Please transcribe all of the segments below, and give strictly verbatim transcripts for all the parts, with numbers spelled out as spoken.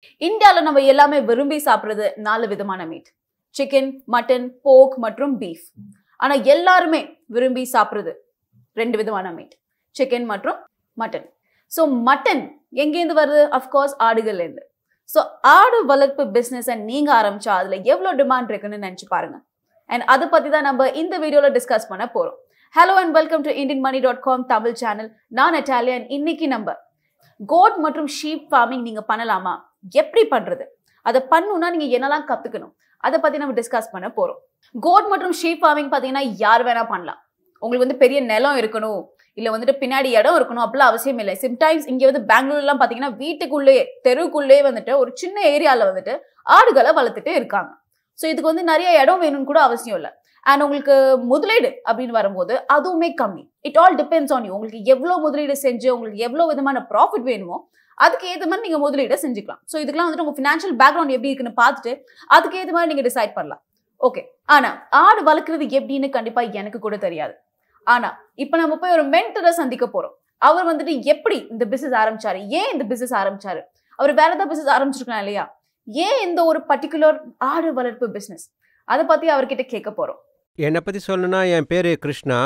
இந்தியால நம்ம எல்லாமே விரும்பி சாப்பிடுறது நாலு விதமான மீட். சிக்கன், மட்டன், போர்க் மற்றும் பீஃப். ஆனா எல்லாருமே விரும்பி சாப்பிடுறது ரெண்டு விதமான மீட். சிக்கன் மற்றும் மட்டன். ஸோ மட்டன் எங்கேருந்து வருது? அஃப்கோர்ஸ் ஆடுகள்லேருந்து. ஸோ ஆடு வளர்ப்பு பிஸ்னஸை நீங்க ஆரம்பிச்சா அதுல எவ்வளவு டிமாண்ட் இருக்குன்னு நினைச்சு பாருங்க. அண்ட் அதை பத்தி தான் நம்ம இந்த வீடியோல டிஸ்கஸ் பண்ண போறோம். Hello and welcome to Indian money dot com Tamil channel. நான் நட்டாலியா. இன்னைக்கு நம்ம கோட் மற்றும் ஷீப் ஃபார்மிங் நீங்க பண்ணலாமா, எப்படி பண்றது, அதை பண்ணணும்னா நீங்க என்னெல்லாம் கத்துக்கணும், அதை பத்தி நம்ம டிஸ்கஸ் பண்ண போறோம். கோட் மற்றும் ஷீப் ஃபார்மிங் பாத்தீங்கன்னா யார் வேணா பண்ணலாம். உங்களுக்கு வந்து பெரிய நிலம் இருக்கணும், இல்ல வந்துட்டு பின்னாடி இடம் இருக்கணும் அப்படிலாம் அவசியம் இல்லை. சம்டைம்ஸ் இங்க வந்து பெங்களூர் எல்லாம் பாத்தீங்கன்னா வீட்டுக்குள்ளேயே தெருவுக்குள்ளேயே வந்துட்டு ஒரு சின்ன ஏரியால வந்துட்டு ஆடுகளை வளர்த்துட்டு இருக்காங்க. ஸோ இதுக்கு வந்து நிறைய இடம் வேணும்னு கூட அவசியம் இல்லை. அண்ட் உங்களுக்கு முதலீடு அப்படின்னு வரும்போது அதுவுமே கம்மி. It all depends on you. உங்களுக்கு எவ்வளவு முதலீடு செஞ்சு உங்களுக்கு எவ்வளவு விதமான ப்ராஃபிட் வேணுமோ அதுக்கு ஏற்ற மாதிரி நீங்க முதலீடு செஞ்சுக்கலாம். ஸோ இதுக்கெல்லாம் வந்துட்டு உங்க ஃபினான்ஷியல் பேக்ரவுண்ட் எப்படி இருக்குன்னு பார்த்துட்டு அதுக்கு ஏற்ற மாதிரி நீங்க டிசைட் பண்ணலாம். ஓகே, ஆனா ஆடு வளர்க்குறது எப்படின்னு கண்டிப்பா எனக்கு கூட தெரியாது. ஆனா இப்ப நம்ம போய் ஒரு மென்டரை சந்திக்க போறோம். அவர் வந்துட்டு எப்படி இந்த பிசினஸ் ஆரம்பிச்சாரு, ஏன் இந்த பிசினஸ் ஆரம்பிச்சாரு, அவர் வேற ஏதாவது பிசினஸ் ஆரம்பிச்சிருக்கலாம் இல்லையா, ஏன் இந்த ஒரு பர்டிகுலர் ஆடு வளர்ப்பு பிசினஸ், அதை பத்தி அவர்கிட்ட கேட்க போறோம். என்னை பற்றி சொல்லணும்னா என் பேர் கிருஷ்ணா.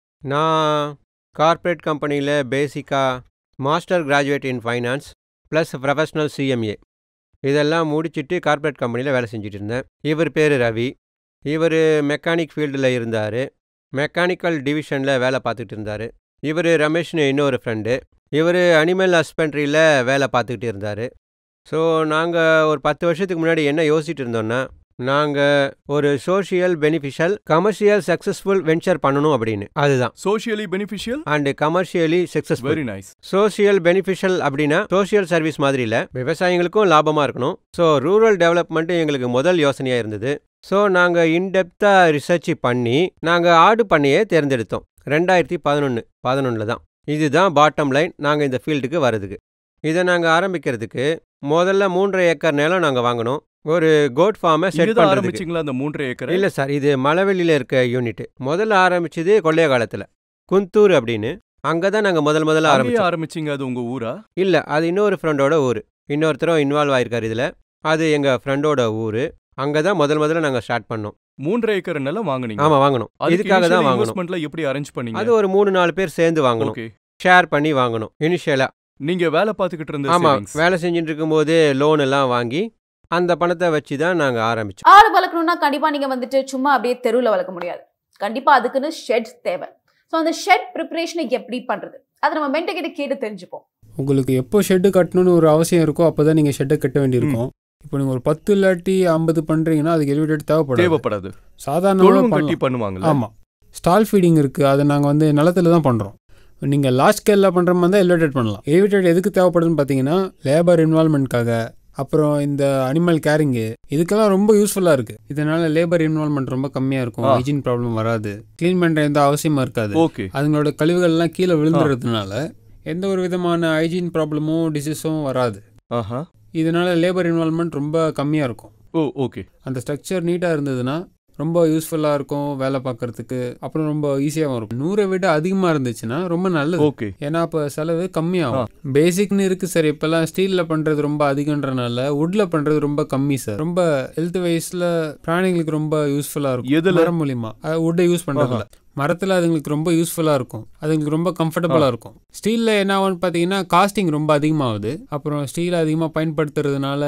நான் கார்ப்பரேட் கம்பெனியில் பேசிக்காக master graduate in finance plus professional CMA இதெல்லாம் முடிச்சுட்டு கார்ப்பரேட் கம்பெனியில் வேலை செஞ்சுட்டு இருந்தேன். இவர் பேர் ரவி. இவர் மெக்கானிக் ஃபீல்டில் இருந்தார். மெக்கானிக்கல் டிவிஷனில் வேலை பார்த்துக்கிட்டு இருந்தார். இவர் ரமேஷ்னு இன்னொரு ஃப்ரெண்டு. இவர் அனிமல் ஹஸ்பண்ட்ரியில் வேலை பார்த்துக்கிட்டு இருந்தார். ஸோ நாங்கள் ஒரு பத்து வருஷத்துக்கு முன்னாடி என்ன யோசிச்சுட்டு இருந்தோன்னா, நாங்கள் ஒரு social beneficial commercial successful venture பண்ணணும் அப்படின்னு. அதுதான் socially beneficial and commercially successful. Very nice. Social beneficial அப்படின்னா சோஷியல் சர்வீஸ் மாதிரி இல்லை, விவசாயிகளுக்கும் லாபமாக இருக்கணும். ஸோ ரூரல் டெவலப்மெண்ட்டு எங்களுக்கு முதல் யோசனையாக இருந்தது. ஸோ நாங்கள் இன்டெப்த்தாக ரிசர்ச் பண்ணி நாங்கள் ஆடு பண்ணையே தேர்ந்தெடுத்தோம். ரெண்டாயிரத்தி பதினொன்று பதினொன்றில் தான். இதுதான் பாட்டம் லைன் நாங்கள் இந்த ஃபீல்டுக்கு வர்றதுக்கு. இதை நாங்கள் ஆரம்பிக்கிறதுக்கு முதல்ல மூன்றரை ஏக்கர் நிலம் நாங்கள் வாங்கினோம். ஒரு கோட் ஃபார்மை செட் பண்ண ஆரம்பிச்சிங்களா? அந்த மூன்றரை ஏக்கர் இல்லை சார், இது மலைவெளியில் இருக்க யூனிட். முதல்ல ஆரம்பிச்சது கொள்ளைய காலத்தில் குந்தூர் அப்படின்னு. அங்கே தான் நாங்கள் முதல் முதல்ல ஆரம்பிச்சோம். ஆரம்பிச்சிங்க. அது உங்கள் ஊரா? இல்லை, அது இன்னொரு ஃப்ரெண்டோட ஊர். இன்னொருத்தரும் இன்வால்வ் ஆயிருக்காரு இதில். அது எங்கள் ஃப்ரெண்டோட ஊர். அங்கே தான் முதல் முதல்ல நாங்கள் ஸ்டார்ட் பண்ணோம். மூன்றரை ஏக்கர் நிலம் வாங்கினீங்க? ஆமாம், வாங்கணும். இதுக்காக தான் வாங்கணும். இன்வெஸ்ட்மெண்ட்ல எப்படி அரேஞ்ச் பண்ணீங்க? அது ஒரு மூணு நாலு பேர் சேர்ந்து வாங்கணும். ஷேர் பண்ணி வாங்கணும் இனிஷியலா. நீங்க வேலை பார்த்துக்கிட்டு இருந்த? ஆமாம், வேலை செஞ்சுட்டு இருக்கும்போது லோன் எல்லாம் வாங்கி அந்த பணத்தை வச்சு தான் நாங்கள் ஆரம்பிச்சோம். ஆடு வளர்க்கணும்னா கண்டிப்பா நீங்க வந்துட்டு சும்மா அப்படியே தெருவில் வளர்க்க முடியாது. கண்டிப்பா அதுக்குன்னு ஷெட் தேவை. ஸோ அந்த ஷெட் ப்ரிப்பரேஷனை எப்படி பண்றது, அதை நம்ம மென்டர் கிட்ட கேட்டு தெரிஞ்சுப்போம். உங்களுக்கு எப்போ ஷெட்டு கட்டணும்னு ஒரு அவசியம் இருக்கோ அப்போ தான் நீங்கள் ஷெட்டை கட்ட வேண்டியிருக்கும். இப்போ நீங்கள் ஒரு பத்து இல்லாட்டி ஐம்பது பண்ணுறீங்கன்னா அதுக்கு எலிவேட்டட் தேவைப்படாது. தேவைப்படாது. சாதாரணமாக கட்டி பண்ணுவாங்க. ஆமாம், ஸ்டால் ஃபீடிங் இருக்குது. அதை நாங்கள் வந்து நிலத்தில் தான் பண்ணுறோம். நீங்கள் லார்ஜ் ஸ்கேலில் பண்ணுற மாதிரி தான் எலிவேட்டட் பண்ணலாம். எலிவேட்டட் எதுக்கு தேவைப்படுதுன்னு பார்த்தீங்கன்னா லேபர் இன்வால்மெண்ட்காக, அப்புறம் இந்த அனிமல் கேரிங்கு, இதுக்கெல்லாம் ரொம்ப யூஸ்ஃபுல்லாக இருக்குது. இதனால் லேபர் இன்வால்மெண்ட் ரொம்ப கம்மியாக இருக்கும். ஹைஜீன் ப்ராப்ளம் வராது. க்ளீன் பண்ணுற எந்த அவசியமாக இருக்காது. ஓகே. அதுங்களோட கழிவுகள்லாம் கீழே விழுந்துறதுனால எந்த ஒரு விதமான ஹைஜீன் ப்ராப்ளமும் டிசீஸும் வராது. ஆஹா. இதனால் லேபர் இன்வால்மெண்ட் ரொம்ப கம்மியாக இருக்கும். ஓ, ஓகே. அந்த ஸ்ட்ரக்சர் நீட்டாக இருந்ததுன்னா ரொம்ப யூஸ்ஃபுல்லாக இருக்கும் வேலை பார்க்குறதுக்கு. அப்புறம் ரொம்ப ஈஸியாகவும் இருக்கும். நூறை விட அதிகமாக இருந்துச்சுன்னா ரொம்ப நல்லது. ஓகே. ஏன்னா அப்போ செலவு கம்மியாகும். பேசிக்னு இருக்குது சார். இப்போல்லாம் ஸ்டீலில் பண்ணுறது ரொம்ப அதிகன்றனால வுட்டில் பண்ணுறது ரொம்ப கம்மி சார். ரொம்ப ஹெல்த் வைஸில் பிராணிகளுக்கு ரொம்ப யூஸ்ஃபுல்லாக இருக்கும். எதில்? மரம் மூலிமா வுட்டை யூஸ் பண்ணுறதுல. மரத்தில் அதுங்களுக்கு ரொம்ப யூஸ்ஃபுல்லாக இருக்கும். அதுங்களுக்கு ரொம்ப கம்ஃபர்டபுளாக இருக்கும். ஸ்டீலில் என்ன ஆகும்னு பார்த்தீங்கன்னா காஸ்டிங் ரொம்ப அதிகமாகுது. அப்புறம் ஸ்டீலை அதிகமாக பயன்படுத்துறதுனால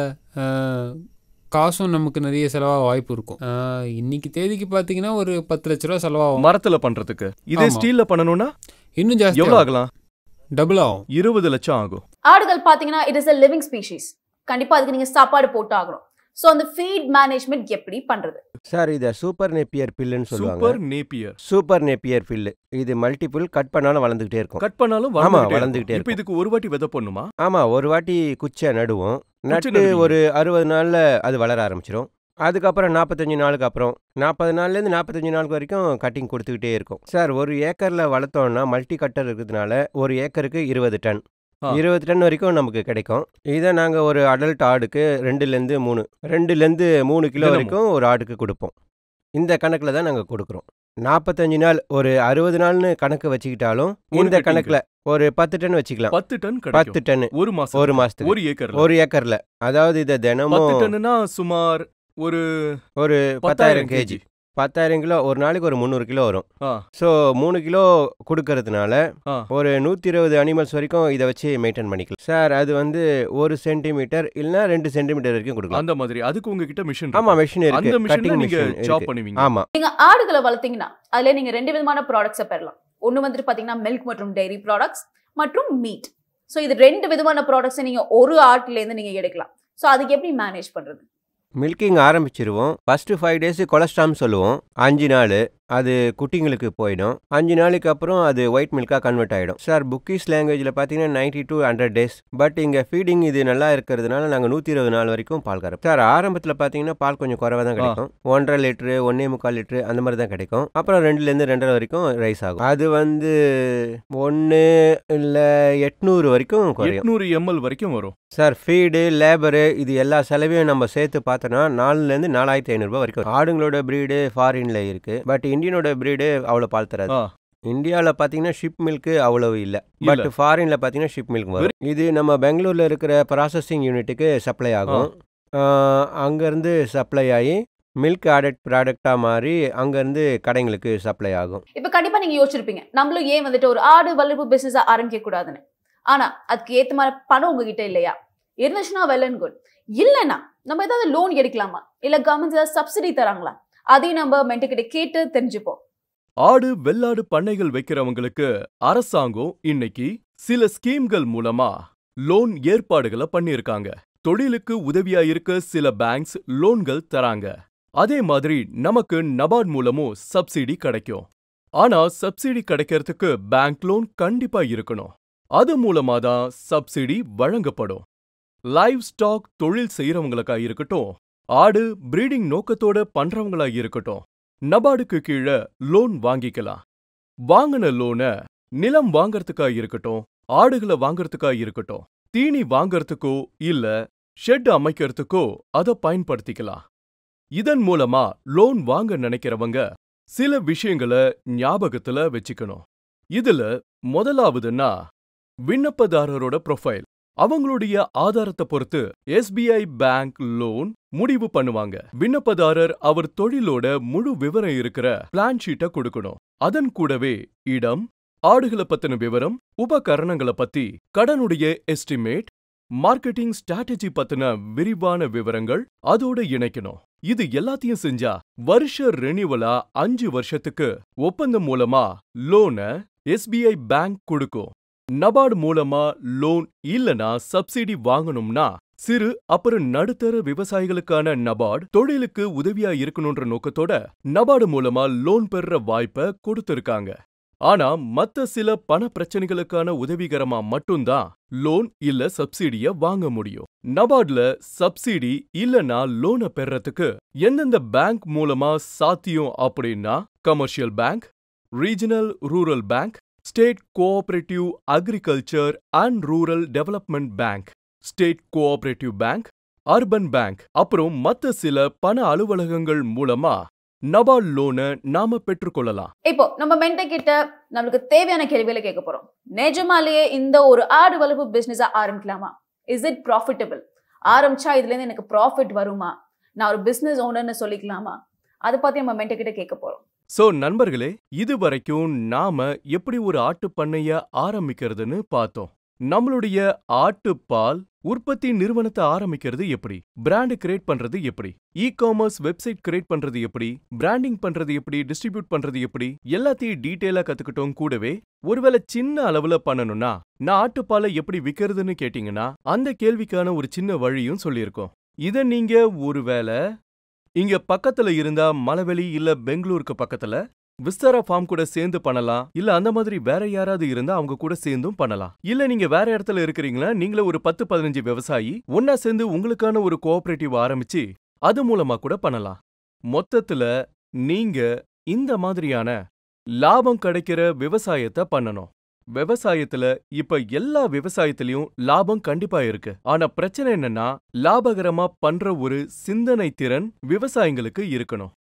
காசும் நமக்கு நிறைய செலவாக வாய்ப்பு இருக்கும். இன்னைக்கு தேதிக்கு பார்த்தீங்கன்னா ஒரு பத்து லட்ச ரூபா செலவாகும் மரத்தில் பண்ணுறதுக்கு. இதே ஸ்டீலில் பண்ணணும்னா இன்னும் ஜாஸ்தி. எவ்வளோ ஆகலாம்? டபுள் ஆகும். இருபது லட்சம் ஆகும். ஆடுகள் பார்த்தீங்கன்னா it is a living species. கண்டிப்பாக அதுக்கு நீங்கள் சாப்பாடு போட்டு ஆகணும். ஸோ அந்த ஃபீட் மேனேஜ்மெண்ட் எப்படி பண்றது சார்? இதை சூப்பர் நேப்பியர் பில்லுன்னு சொல்லுவாங்க. சூப்பர் நேப்பியர் சூப்பர் நேப்பியர் பில்லு. இது மல்டிபிள் கட் பண்ணாலும் வளர்ந்துகிட்டே இருக்கும். கட் பண்ணாலும் ஆமாம், வளர்ந்துகிட்டே இருக்கும். இப்போ இதுக்கு ஒரு வாட்டி விதை பண்ணுமா? ஆமாம், ஒரு வாட்டி குச்சை நடுவோம். நட்டு ஒரு அறுபது நாளில் அது வளர ஆரம்பிச்சிடும். அதுக்கப்புறம் நாற்பத்தஞ்சு நாளுக்கு அப்புறம் நாற்பது நாள்லேருந்து நாற்பத்தஞ்சு நாளுக்கு வரைக்கும் கட்டிங் கொடுத்துக்கிட்டே இருக்கும். சார், ஒரு ஏக்கரில் வளர்த்தோம்னா மல்டி கட்டர் இருக்கிறதுனால ஒரு ஏக்கருக்கு இருபது டன் இருபது டன் வரைக்கும் நமக்கு கிடைக்கும். இதை நாங்கள் ஒரு அடல்ட் ஆடுக்கு ரெண்டுலேருந்து மூணு ரெண்டுலேருந்து மூணு கிலோ வரைக்கும் ஒரு ஆடுக்கு கொடுப்போம். இந்த கணக்கில் தான் நாங்கள் கொடுக்குறோம். நாற்பத்தஞ்சு நாள் ஒரு அறுபது நாள்னு கணக்கு வச்சுக்கிட்டாலும் இந்த கணக்குல ஒரு பத்து டன் வச்சுக்கலாம். பத்து டன் பத்து டன் ஒரு மாசம் ஒரு மாசத்துக்கு ஒரு ஏக்கர் ஒரு ஏக்கர்ல. அதாவது இதை தினமும் பத்து டன்னுனா சுமார் ஒரு ஒரு பத்தாயிரம் கேஜி பத்தாயிரம் கிலோ ஒரு நாளைக்கு ஒரு முந்நூறு கிலோ வரும். ஸோ மூணு கிலோ கொடுக்கறதுனால ஒரு நூற்றி இருபது அனிமல்ஸ் வரைக்கும் இதை வச்சு மெயின்டைன் பண்ணிக்கலாம் சார். அது வந்து ஒரு சென்டிமீட்டர் இல்லைன்னா ரெண்டு சென்டிமீட்டர் வரைக்கும் கொடுக்கலாம். அந்த மாதிரி அதுக்கு உங்ககிட்ட மிஷின் ஆமா மிஷின் இருக்கு. கட்டிங் மிஷின் சாப் பண்ணுவீங்க. ஆமா. நீங்க ஆடுகளை வளர்த்தீங்கன்னா அதுல நீங்க ரெண்டு விதமான ப்ராடக்ட்ஸை பெறலாம். ஒன்று வந்துட்டு பாத்தீங்கன்னா மில்க் மற்றும் டெய்ரி ப்ராடக்ட்ஸ் மற்றும் மீட். ஸோ இது ரெண்டு விதமான ப்ராடக்ட்ஸை நீங்க ஒரு ஆட்டுலேருந்து நீங்க எடுக்கலாம். ஸோ அதுக்கு எப்படி மேனேஜ் பண்றது? மில்கிங் ஆரம்பிச்சிருவோம். ஃபஸ்ட்டு ஃபைவ் டேஸு கொலஸ்ட்ராம் சொல்லுவோம். அஞ்சு நாள் அது குட்டிங்களுக்கு போயிடும். அஞ்சு நாளைக்கு அப்புறம் அது ஒயிட் மில்காக கன்வெர்ட் ஆகிடும் சார். புக்கீஸ் லாங்குவேஜில் பார்த்தீங்கன்னா ninety to hundred days. But இங்கே ஃபீடிங் இது நல்லா இருக்கிறதுனால நாங்கள் நூற்றி இருபது நாள் வரைக்கும் பால் கறப்போம் சார். ஆரம்பத்தில் பார்த்தீங்கன்னா பால் கொஞ்சம் குறைவாக தான் கிடைக்கும். ஒன்றரை லிட்ரு ஒன்றே முக்கால் லிட்ரு அந்த மாதிரி தான் கிடைக்கும். அப்புறம் ரெண்டுலேருந்து ரெண்டரை வரைக்கும் ரைஸ் ஆகும். அது வந்து ஒன்று இல்லை எட்நூறு வரைக்கும் குறையும். எட்நூறு எம்எல் வரைக்கும் வரும் சார். ஃபீடு லேபரு இது எல்லா செலவையும் நம்ம சேர்த்து பார்த்தோன்னா நாலுலேருந்து நாலாயிரத்தி ஐநூறுரூபா வரைக்கும். ஆடுங்களோட ப்ரீடு ஃபாரின்ல இருக்கு. பட் இந்தியனோட பிரீடு அவ்வளோ பால் தராது. இந்தியாவில் பார்த்தீங்கன்னா ஷிப் மில்க்கு அவ்வளவு இல்லை. பட் ஃபாரினில் பார்த்தீங்கன்னா ஷிப் மில்க் வரும். இது நம்ம பெங்களூரில் இருக்கிற ப்ராசஸிங் யூனிட்டுக்கு சப்ளை ஆகும். அங்கேருந்து சப்ளை ஆகி மில்க் ஆடட் ப்ராடக்டாக மாறி அங்கேருந்து கடைங்களுக்கு சப்ளை ஆகும். இப்போ கண்டிப்பாக நீங்கள் யோசிச்சிருப்பீங்க நம்மளும் ஏன் வந்துட்டு ஒரு ஆடு வளர்ப்பு பிஸ்னஸாக ஆரம்பிக்க கூடாதுன்னு. ஆனால் அதுக்கு ஏற்ற மாதிரி பணம் உங்ககிட்ட இல்லையா? இருந்துச்சுன்னா வெல் அண்ட் குட். இல்லைன்னா நம்ம ஏதாவது லோன் எடுக்கலாமா? இல்லை கவர்மெண்ட் ஏதாவது சப்சிடி தராங்களா? அதையும் நம்ம மென்டர்கிட்ட கேட்டு தெரிஞ்சுப்போம். ஆடு வெள்ளாடு பண்ணைகள் வைக்கிறவங்களுக்கு அரசாங்கம் இன்னைக்கு சில ஸ்கீம்கள் மூலமா லோன் ஏற்பாடுகளை பண்ணியிருக்காங்க. தொழிலுக்கு உதவியா இருக்க சில பேங்க்ஸ் லோன்கள் தராங்க. அதே மாதிரி நமக்கு நபார்ட் மூலமும் சப்சிடி கிடைக்கும். ஆனா சப்சிடி கிடைக்கிறதுக்கு பேங்க் லோன் கண்டிப்பா இருக்கணும். அது மூலமா தான் சப்சிடி வழங்கப்படும். லைவ் ஸ்டாக் தொழில் செய்யறவங்களுக்கா இருக்கட்டும், ஆடு பிரீடிங் நோக்கத்தோட பண்றவங்களா இருக்கட்டும், நபார்டுக்கு கீழே லோன் வாங்கிக்கலாம். வாங்கின லோனை நிலம் வாங்கறதுக்கா இருக்கட்டும், ஆடுகளை வாங்கறதுக்கா இருக்கட்டும், தீனி வாங்கறதுக்கோ இல்ல ஷெட் அமைக்கிறதுக்கோ அதை பயன்படுத்திக்கலாம். இதன் மூலமா லோன் வாங்க நினைக்கிறவங்க சில விஷயங்களை ஞாபகத்துல வச்சுக்கணும். இதுல முதலாவதுன்னா விண்ணப்பதாரரோட ப்ரொஃபைல். அவங்களுடைய ஆதாரத்தை பொறுத்து எஸ்பிஐ பேங்க் லோன் முடிவு பண்ணுவாங்க. விண்ணப்பதாரர் அவர் தொழிலோட முழு விவரம் இருக்கிற பிளான் ஷீட்டை கொடுக்கணும். அதன் கூடவே இடம், ஆடுகளை பத்தின விவரம், உபகரணங்களை பத்தி, கடனுடைய எஸ்டிமேட், மார்க்கெட்டிங் ஸ்ட்ராட்டஜி பத்தின விரிவான விவரங்கள் அதோட இணைக்கணும். இது எல்லாத்தையும் செஞ்சா வருஷ ரெனிவலா அஞ்சு வருஷத்துக்கு ஒப்பந்தம் மூலமா லோனை எஸ்பிஐ பேங்க் கொடுக்கும். நபார்டு மூலமா லோன் இல்லனா சப்சிடி வாங்கணும்னா சிறு அப்புறம் நடுத்தர விவசாயிகளுக்கான நபார்டு தொழிலுக்கு உதவியா இருக்கணும்ன்ற நோக்கத்தோட நபார்டு மூலமா லோன் பெற வாய்ப்பை கொடுத்திருக்காங்க. ஆனா மத்த சில பண பிரச்சனைகளுக்கான உதவிகரமா மட்டும்தான் லோன் இல்ல சப்சிடிய வாங்க முடியும். நபார்ட்ல சப்சிடி இல்லனா லோனை பெறறதுக்கு எந்தெந்த பேங்க் மூலமா சாத்தியம் அப்படின்னா commercial bank, regional rural bank, state cooperative agriculture and rural development bank, state cooperative bank, urban bank, அப்புறம் மத்த சில பண அலுவலகங்கள் மூலமா நபார்ட் லோனை நாம பெற்றுக்கொள்ளலாம். இப்போ நம்ம மென்டர் கிட்ட நமக்கு தேவையான கேள்விகளை கேட்க போறோம். நிஜமாலேயே இந்த ஒரு ஆடு வளர்ப்பு பிசினஸா ஆரம்பிக்கலாமா? Is it profitable? ஆரம்பிச்சா இதுல இருந்து எனக்கு ப்ராஃபிட் வருமா? நான் ஒரு பிசினஸ் ஓனர்னு சொல்லிக்கலாமா? அதை பத்தி நம்ம மென்டர் கிட்ட கேட்க போறோம். சோ நண்பர்களே, இது வரைக்கும் நாம எப்படி ஒரு ஆட்டு பண்ணைய ஆரம்பிக்கிறதுன்னு பார்த்தோம். நம்மளுடைய ஆட்டுப்பால் உற்பத்தி நிறுவனத்தை ஆரம்பிக்கிறது எப்படி, பிராண்ட் கிரியேட் பண்றது எப்படி, இ காமர்ஸ் வெப்சைட் கிரியேட் பண்றது எப்படி, பிராண்டிங் பண்றது எப்படி, டிஸ்ட்ரிபியூட் பண்றது எப்படி, எல்லாத்தையும் டீடைலா கத்துக்கிட்டோம். கூடவே ஒருவேளை சின்ன அளவுல பண்ணணும்னா நான் ஆட்டுப்பாலை எப்படி விக்கிறதுன்னு கேட்டீங்கன்னா அந்த கேள்விக்கான ஒரு சின்ன வழியும் சொல்லியிருக்கோம். இத நீங்க ஒருவேளை இங்க பக்கத்துல இருந்தா மலவெளி இல்ல பெங்களூருக்கு பக்கத்துல விஸ்தாரா ஃபார்ம் கூட சேர்ந்து பண்ணலாம். இல்ல அந்த மாதிரி வேற யாராவது இருந்தா அவங்க கூட சேர்ந்தும் பண்ணலாம். இல்ல நீங்க வேற இடத்துல இருக்கிறீங்களா, நீங்களே ஒரு பத்து பதினஞ்சு விவசாயி ஒன்னா சேர்ந்து உங்களுக்கான ஒரு கோஆபரேட்டிவ் ஆரம்பிச்சு அது மூலமா கூட பண்ணலாம். மொத்தத்துல நீங்க இந்த மாதிரியான லாபம் கிடைக்கிற விவசாயத்தை பண்ணணும். விவசாயத்துல இப்ப எல்லா விவசாயத்திலயும் லாபம் கண்டிப்பா இருக்கு. ஆனா பிரச்சனை என்னன்னா லாபகரமா பண்ற ஒரு சிந்தனை திறன் விவசாயிங்களுக்கு இருக்கணும்.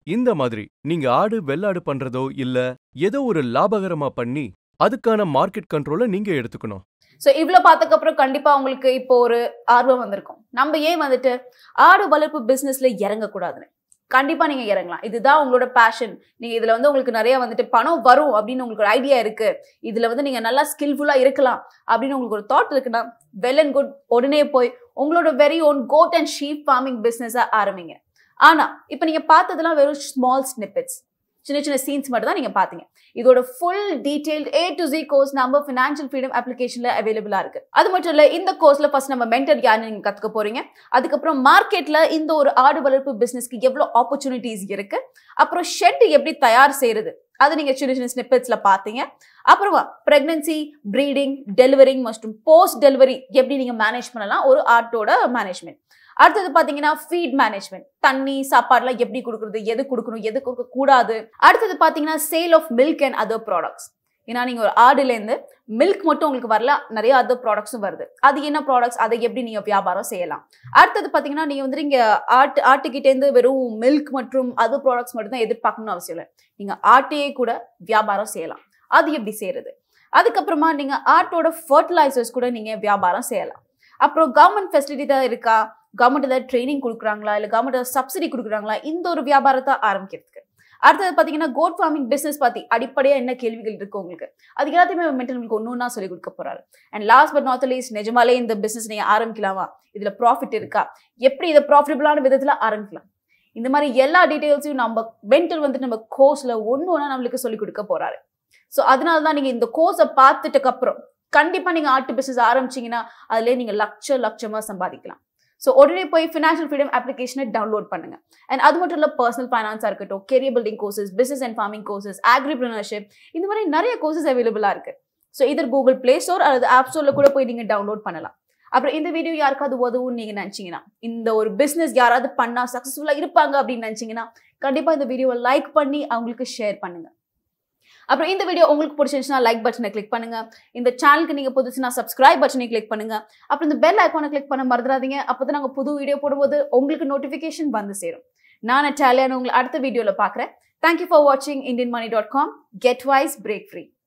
இந்த மாதிரி நீங்க ஆடு வெள்ளாடு பண்றதோ இல்ல ஏதோ ஒரு லாபகரமா பண்ணி அதுக்கான மார்க்கெட் கண்ட்ரோலை நீங்க எடுத்துக்கணும். ஸோ இவ்வளோ பார்த்ததுக்கு அப்புறம் கண்டிப்பா உங்களுக்கு இப்போ ஒரு ஆர்வம் வந்திருக்கும், நம்ம ஏன் வந்துட்டு ஆடு வளர்ப்பு பிசினஸ்ல இறங்கக்கூடாதுன்னு. கண்டிப்பா நீங்க இறங்கலாம். இதுதான் உங்களோட பேஷன். நீங்க இதுல வந்து உங்களுக்கு நிறைய வந்துட்டு பணம் வரும் அப்படின்னு உங்களுக்கு ஒரு ஐடியா இருக்கு, இதுல வந்து நீங்க நல்லா ஸ்கில்ஃபுல்லா இருக்கலாம் அப்படின்னு உங்களுக்கு ஒரு தாட் இருக்குன்னா வெல் அண்ட் குட். உடனே போய் உங்களோட very own goat and sheep farming பிசினஸா ஆரம்பிங்க. ஆனா இப்ப நீங்க பார்த்ததெல்லாம் வெறும் ஸ்மால் ஸ்னிப்பெட்ஸ், சின்ன சின்ன சீன்ஸ் மட்டும் தான் நீங்க பாத்தீங்க. இதோட full detailed A to Z course நம்ம ஃபினான்ஷியல் ஃப்ரீடம் அப்ளிகேஷன்ல அவைலபிளா இருக்கு. அது மட்டும் இல்ல, இந்த கோர்ஸ்ல ஃபர்ஸ்ட் நம்ம மென்டர் யாருன்னு நீங்க கத்துக்க போறீங்க. அதுக்கப்புறம் மார்க்கெட்ல இந்த ஒரு ஆடு வளர்ப்பு பிசினஸ்க்கு எவ்வளவு ஆப்பர்ச்சுனிட்டிஸ் இருக்கு, அப்புறம் ஷெட் எப்படி தயார் செய்யறது அது நீங்க சின்ன சின்ன ஸ்னிப்பெட்ஸ்ல பாத்தீங்க. அப்புறமா பிரெக்னன்சி, ப்ரீடிங், டெலிவரிங் மற்றும் போஸ்ட் டெலிவரி எப்படி நீங்க மேனேஜ் பண்ணலாம் ஒரு ஆட்டோட மேனேஜ்மெண்ட். அடுத்தது பாத்தீங்கன்னா ஃபீட் மேனேஜ்மெண்ட், தண்ணி சாப்பாடுலாம் எப்படி கொடுக்குறது, எது கொடுக்கணும் எது கொடுக்க கூடாது. அடுத்தது பாத்தீங்கன்னா sale of milk and other products. ஏன்னா நீங்க ஒரு ஆடுல இருந்து மில்க் மட்டும் உங்களுக்கு வரல, நிறைய அதர் ப்ராடக்ட்ஸும் வருது. அது என்ன ப்ராடக்ட்ஸ், அதை எப்படி நீங்க வியாபாரம் செய்யலாம். அடுத்தது பாத்தீங்கன்னா நீங்க வந்து நீங்க ஆட்டு ஆட்டுக்கிட்டே இருந்து வெறும் மில்க் மற்றும் அதர் ப்ராடக்ட்ஸ் மட்டும் தான் எதிர்பார்க்கணும்னு அவசியம் இல்லை, நீங்க ஆட்டையே கூட வியாபாரம் செய்யலாம். அது எப்படி செய்யறது. அதுக்கப்புறமா நீங்க ஆட்டோட ஃபர்டிலைசர்ஸ் கூட நீங்க வியாபாரம் செய்யலாம். அப்புறம் கவர்மெண்ட் ஃபெசிலிட்டி தான் இருக்கா, கவர்மெண்ட் ஏதாவது ட்ரைனிங் கொடுக்குறாங்களா, இல்லை கவர்மெண்ட் சப்சிடி கொடுக்குறாங்களா இந்த ஒரு வியாபாரத்தை ஆரம்பிக்கிறதுக்கு. அடுத்தது பார்த்தீங்கன்னா கோட் ஃபார்மிங் பிசினஸ் பத்தி அடிப்படையாக என்ன கேள்விகள் இருக்கு உங்களுக்கு, அது எல்லாத்தையுமே மென்டல் உங்களுக்கு ஒன்று ஒன்றா சொல்லி கொடுக்க போறாரு. And last but not least, நிஜமாலே இந்த பிசினஸ் நீங்க ஆரம்பிக்கலாமா, இதுல ப்ராஃபிட் இருக்கா, எப்படி இதை ப்ராஃபிட்டபிளான விதத்துல ஆரம்பிக்கலாம், இந்த மாதிரி எல்லா டீடைல்ஸையும் நம்ம மென்டல் வந்துட்டு நம்ம கோர்ஸ்ல ஒன்று ஒன்றா நம்மளுக்கு சொல்லி கொடுக்க போறாரு. ஸோ அதனால தான் நீங்க இந்த கோர்ஸை பார்த்துட்டுக்கு அப்புறம் கண்டிப்பா நீங்க ஆர்ட் பிசினஸ் ஆரம்பிச்சீங்கன்னா அதுல நீங்க லட்ச லட்சமா சம்பாதிக்கலாம். ஸோ உடனே போய் ஃபினான்ஷியல் ஃப்ரீடம் அப்ளிகேஷனை டவுன்லோட் பண்ணுங்க. அண்ட் அது மட்டும் இல்லை, பர்சனல் ஃபைனான்ஸாக இருக்கட்டும், career building courses, business and farming courses, agripreneurship, இந்த மாதிரி நிறைய கோர்சஸ் அவைலபிளா இருக்கு. So either Google Play Store அல்லது ஆப் ஸ்டோர்ல கூட போய் நீங்க டவுன்லோட் பண்ணலாம். அப்புறம் இந்த வீடியோ யாருக்காவது உதவும் நீங்க நினைச்சீங்கன்னா, இந்த ஒரு பிசினஸ் யாராவது பண்ணா சக்சஸ்ஃபுல்லா இருப்பாங்க அப்படின்னு நினைச்சீங்கன்னா கண்டிப்பா இந்த வீடியோவை லைக் பண்ணி அவங்களுக்கு ஷேர் பண்ணுங்க. அப்புறம் இந்த வீடியோ உங்களுக்கு பிடிச்சிருந்துச்சுன்னா லைக் பட்டனை கிளிக் பண்ணுங்க. இந்த சேனலுக்கு நீங்க புதுசுனா சப்ஸ்கிரைப் பட்டனை கிளிக் பண்ணுங்க. அப்புறம் இந்த பெல் ஐகானை கிளிக் பண்ண மறந்துடாதீங்க. அப்பதான் நாங்க புது வீடியோ போடும்போது உங்களுக்கு நோட்டிபிகேஷன் வந்து சேரும். நான் நட்டாலியா, உங்களை அடுத்த வீடியோல பாக்குறேன். தேங்க்யூ ஃபார் வாட்சிங் Indian money dot com. Get wise, break free.